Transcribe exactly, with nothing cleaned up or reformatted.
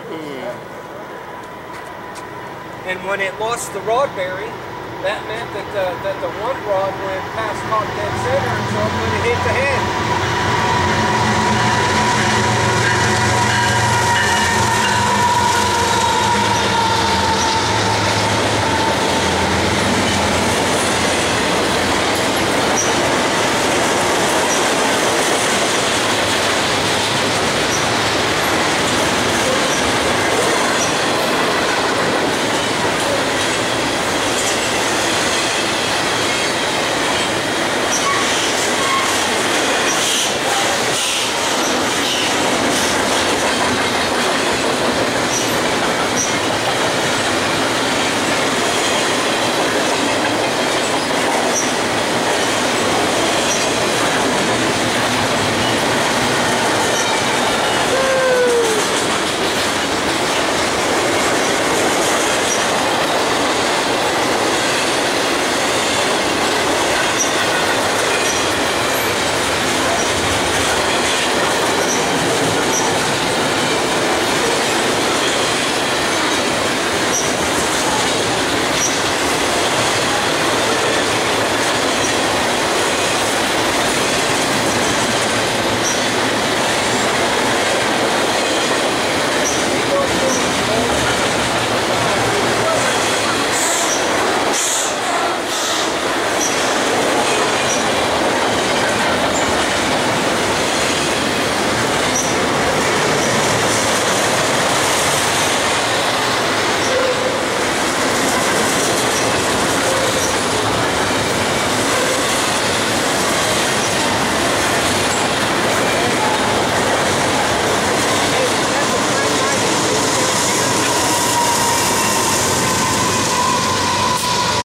Hmm. And when it lost the rod bearing, that meant that the, that the one rod went past top dead center, and so it would have hit the head.